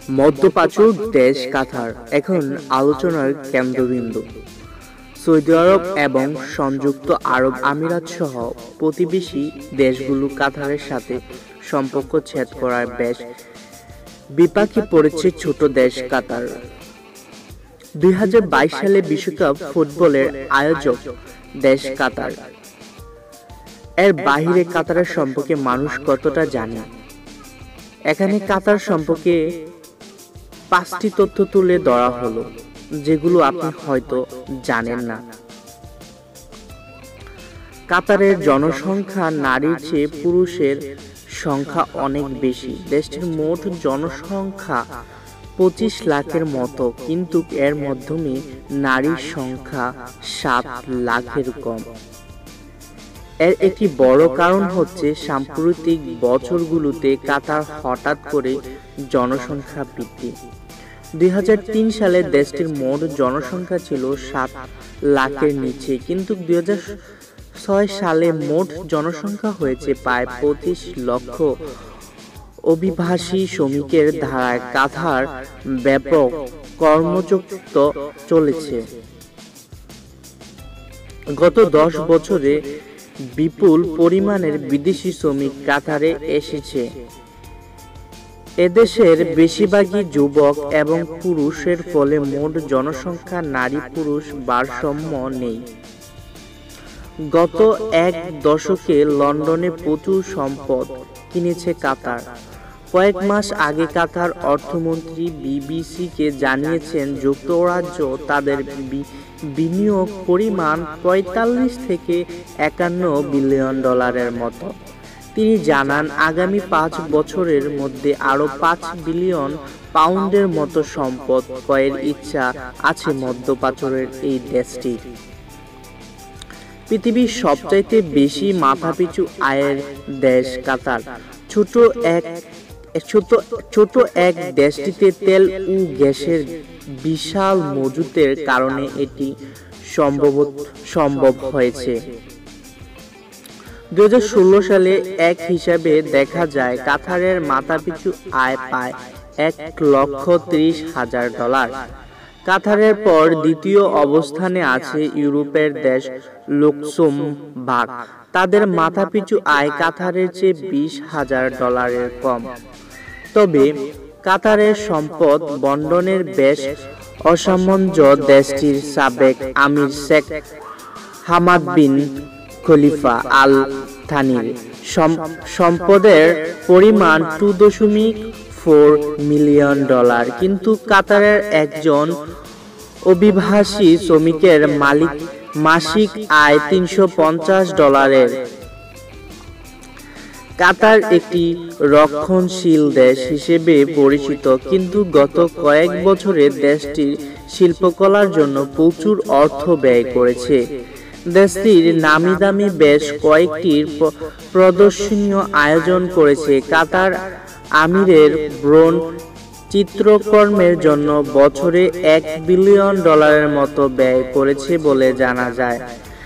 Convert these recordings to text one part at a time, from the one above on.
মধ্যপ্রাচ্যের দেশ কাতার এখন আলোচনার কেন্দ্রবিন্দু। সৌদি আরব এবং সংযুক্ত আরব আমিরাত সহ প্রতিবেশী দেশগুলো কাতারের সাথে সম্পর্ক ছেদ করার বেশ বিপাকে পড়েছে ছোট দেশ কাতার। 2022 সালে বিশ্বকাপ ফুটবলের আয়োজক দেশ কাতার। এর বাইরে কাতারের সম্পর্কে মানুষ কতটা জানে? এখানে কাতার সম্পর্কে 5টি তথ্য তুলে ধরা হলো, যেগুলো আপনি হয়তো জানেন না। কাতারের জনসংখ্যা নারীর চেয়ে পুরুষের সংখ্যা অনেক বেশি। দেশটির মোট জনসংখ্যা 25 লাখের মতো, কিন্তু এর মাধ্যমে নারীর সংখ্যা 7 লাখের কম। এর একটি বড় কারণ হচ্ছে সাম্প্রতিক বছরগুলোতে কাতার হঠাৎ করে জনসংখ্যা বৃদ্ধি। 2003 সালে দেশটির মোট জনসংখ্যা ছিল 7 লাখের নিচে, কিন্তু 2006 সালে মোট জনসংখ্যা হয়েছে প্রায় 25 লক্ষ। অভিবাসী শ্রমিকের ধারায় কাতার ব্যাপক কর্মযুক্ত চলেছে। গত 10 বছরে বিপুল পরিমাণের বিদেশি শ্রমিক কাতারে এসেছে। এদেশের বেশিরভাগই যুবক এবং পুরুষের ফলে মোট জনসংখ্যা নারী পুরুষ ভারসাম্য নেই। গত এক দশকে লন্ডনে প্রচুর সম্পদ কিনেছে কাতার। কয়েক মাস আগে কাতার অর্থমন্ত্রী বিবিসিকে জানিয়েছেন যুক্তরাজ্য তাদের বিনিয়োগ পরিমাণ 45 থেকে 51 বিলিয়ন ডলারের মতো। তিনি জানান আগামী 5 বছরের মধ্যে আরও 5 বিলিয়ন পাউন্ডের মতো সম্পদ ক্রয়ের ইচ্ছা আছে মধ্যপ্রাচ্যের এই দেশটি। পৃথিবীর সবচাইতে বেশি মাথাপিছু আয়ের দেশ কাতার। ছোট এক দেশটিতে তেল ও গ্যাসের বিশাল মজুতের কারণে এটি সম্ভব হয়েছে। 2016 সালে এক হিসাবে দেখা যায় কাতারের মাথাপিছু আয় প্রায় $1,30,000। কাতারের পর দ্বিতীয় অবস্থানে আছে ইউরোপের দেশ লুক্সেমবার্গ। তাদের মাথাপিছু আয় কাতারের চেয়ে $20,000 কম। তবে কাতারের সম্পদ বন্টনের বেশ অসামঞ্জস্য দেশটির সাবেক আমির শেখ হামাদ বিন খলিফা আল থানির। সম্পদের পরিমাণ $2.4 মিলিয়ন, কিন্তু কাতারের একজন অভিবাসী শ্রমিকের মাসিক আয় $350। কাতার একটি রক্ষণশীল দেশ হিসেবে পরিচিত, কিন্তু গত কয়েক বছরে দেশটির শিল্পকলার জন্য প্রচুর অর্থ ব্যয় করেছে। দেশটির নামিদামি বেশ কয়েকটি প্রদর্শনীর আয়োজন করেছে। কাতার আমিরের ব্রোঞ্জ চিত্রকর্মের জন্য বছরে $1 বিলিয়ন মতো ব্যয় করেছে বলে জানা যায়।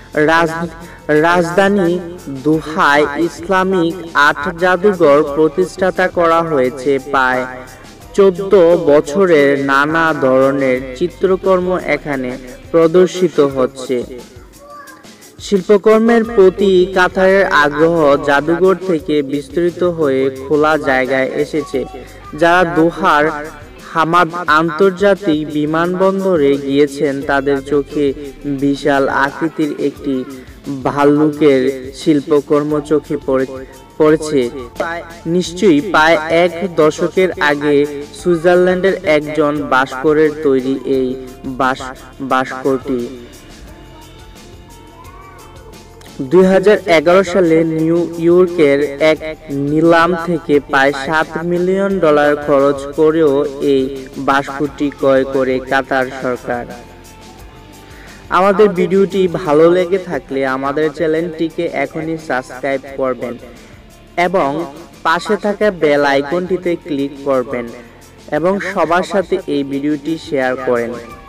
রাজধানী দোহায় ইসলামিক আর্ট জাদুঘর প্রতিষ্ঠা করা হয়েছে। প্রায় 14 বছরের নানা ধরনের চিত্রকর্ম এখানে প্রদর্শিত হচ্ছে। শিল্পকর্মের প্রতি কাতারের আগ্রহ জাদুঘর থেকে বিস্তৃত হয়ে খোলা জায়গায় এসেছে। যারা দোহার হামাদ আন্তর্জাতিক বিমানবন্দরে গিয়েছেন তাদের চোখে বিশাল আকৃতির একটি ভাল্লুকের শিল্পকর্ম চোখে পড়েছে। নিশ্চয়ই প্রায় 1 দশকের আগে সুইজারল্যান্ডের একজন ভাস্করের তৈরি এই ভাস্করটি 2011 সালে নিউ ইয়র্কের এক নিলাম থেকে প্রায় $7 মিলিয়ন খরচ করেও এই ভাস্করটি ক্রয় করে কাতার সরকার। আমাদের ভিডিওটি ভালো লেগে থাকলে আমাদের চ্যানেলটিকে এখনই সাবস্ক্রাইব করবেন এবং পাশে থাকা বেল আইকনটিতে ক্লিক করবেন এবং সবার সাথে এই ভিডিওটি শেয়ার করেন।